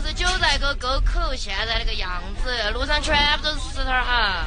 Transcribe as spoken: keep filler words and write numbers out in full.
就是九寨沟沟口现在那个样子，路上全部都是石头儿哈。